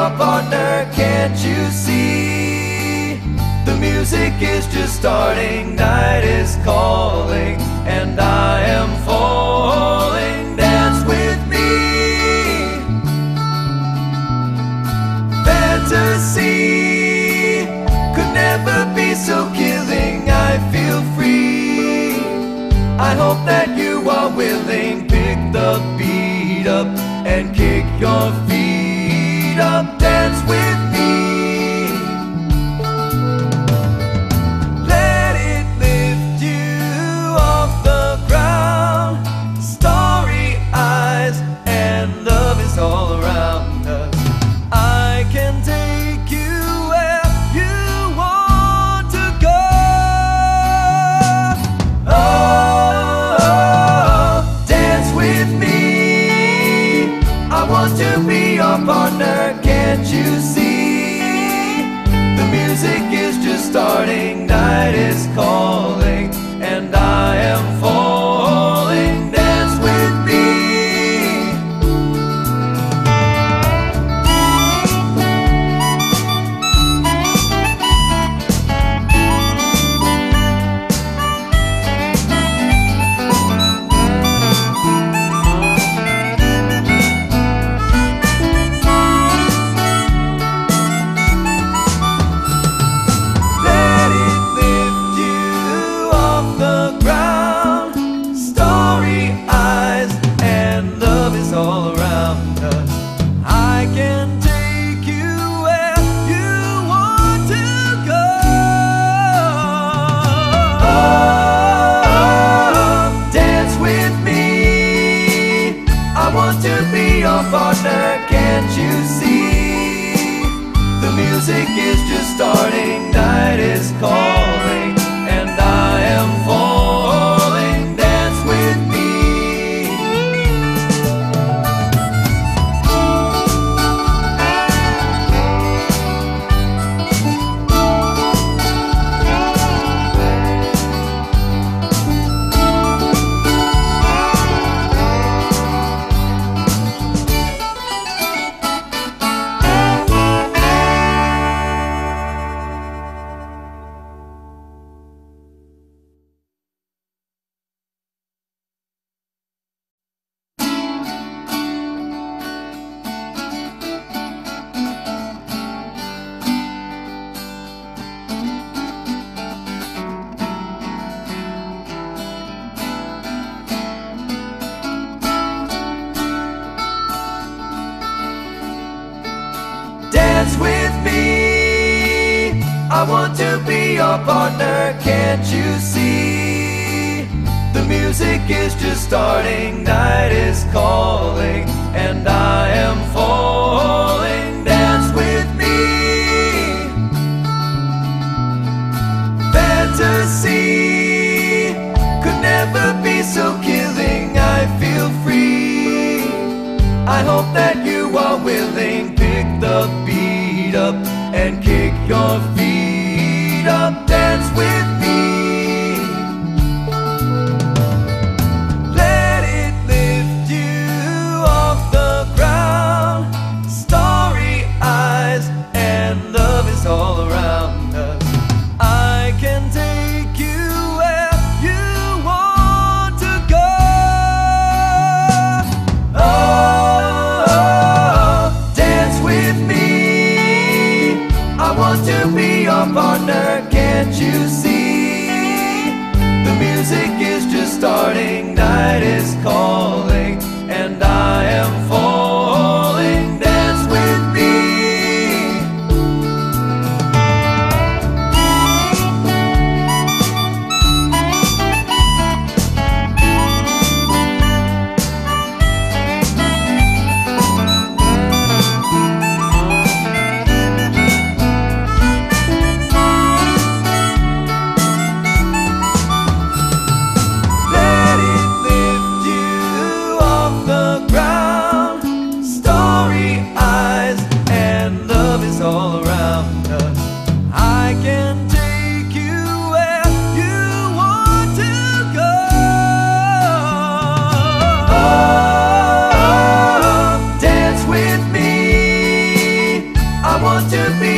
your partner, can't you see? The music is just starting, night is calling, and I am falling. Dance with me. Fantasy could never be so killing. I feel free. I hope that you are willing. Pick the beat up and kick your feet up. Dance with me. Let it lift you off the ground. Starry eyes and love is all around us. I can take you where you want to go. Oh, dance with me. I want to be your partner, can't you see? The music is just starting, night is calling, and I am falling. Dance with me. All around us, I can take you where you want to go. Oh, dance with me. I want to be your partner, can't you see? The music is just starting, night is calling, and I am falling. Dance with me. Dance with me. I want to be your partner, can't you see? The music is just starting, night is calling, and I am falling. Dance with me. Fantasy could never be so killing. I feel free. I hope that you are willing. Pick the beat up and kick your feet up. Dance with me. Let it lift you off the ground. Starry eyes and love is all around us. I can take you where you want to go. Oh, dance with me. I want to be your partner, can't you see? The music is just starting, night is calling, and I am falling. Dance with me. Let it lift you off the ground. Starry eyes and love is all around us. I can take you where you want to go. Oh, dance with me.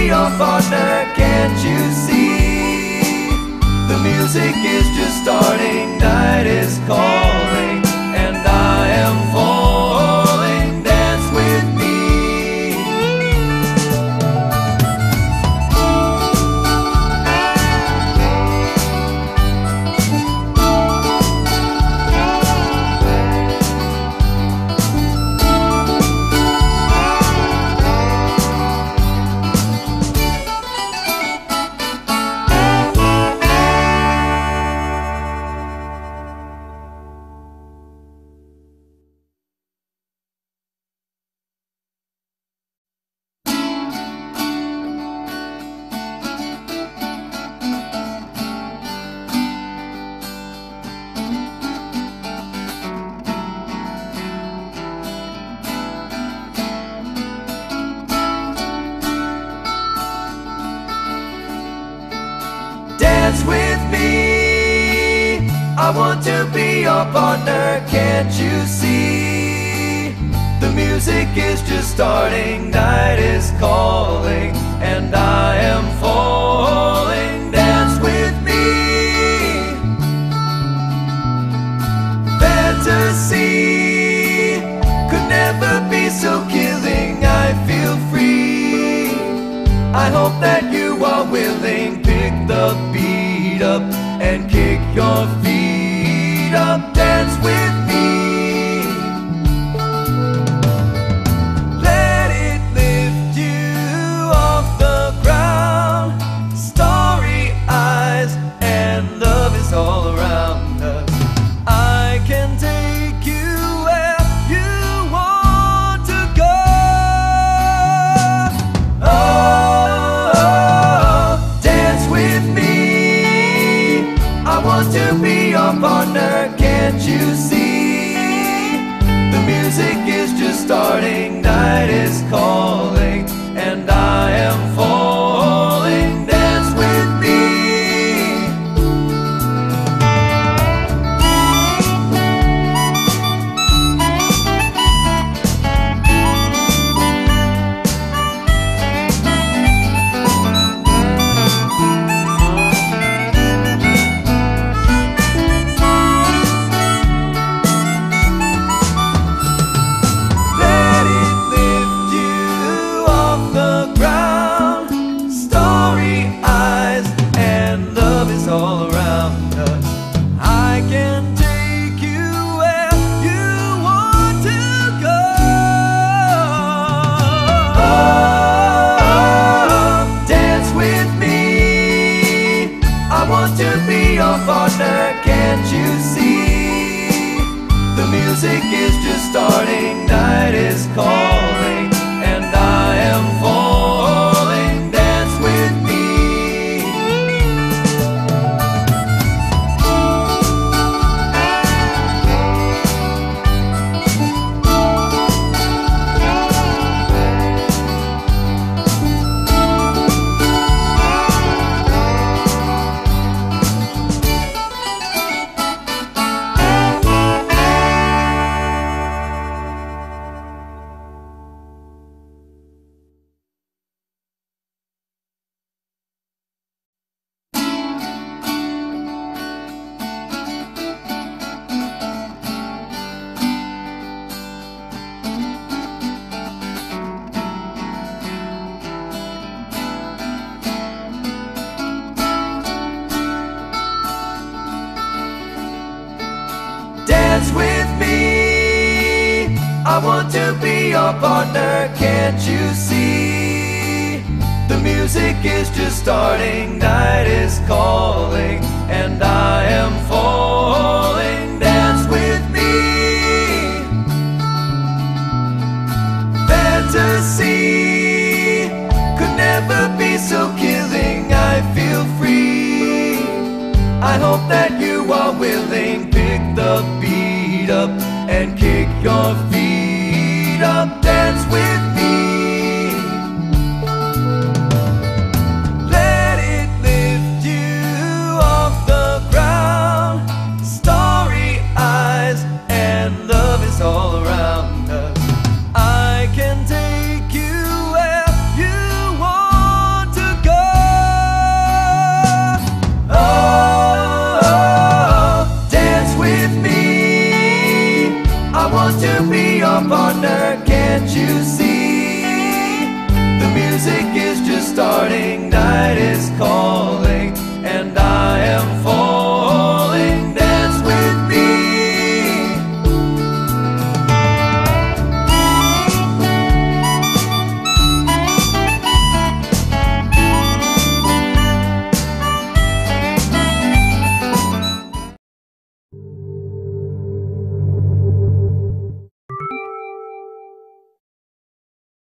your partner, can't you see? The music is just starting, night is calling, and I am falling. Dance with me. Dance with me, I want to be your partner, can't you see? The music is just starting, night is calling, and I am falling. Dance with me. Fantasy could never be so killing, I feel free. I hope that you are willing. Pick the beat up and kick your feet up. Dance with me. Let it lift you off the ground. Starry eyes and love is all around us. I can take you where you want to go. I want to be your partner, can't you see? The music is just starting, night is calling, and I am falling. Dance with me. All around us, I can take you where you want to go. Dance with me, I want to be your partner, can't you see? The music is just starting, night is calling, and I am falling. Dance with me. Dance with me, I want to be your partner, can't you see? The music is just starting, night is calling, and I am falling. Dance with me. Fantasy could never be so killing, I feel free. I hope that you are willing. Pick the beat up and kick your feet